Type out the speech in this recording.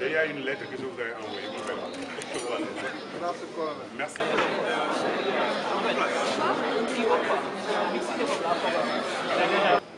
Et il y a une lettre que je vous ai envoyée. Merci. Merci.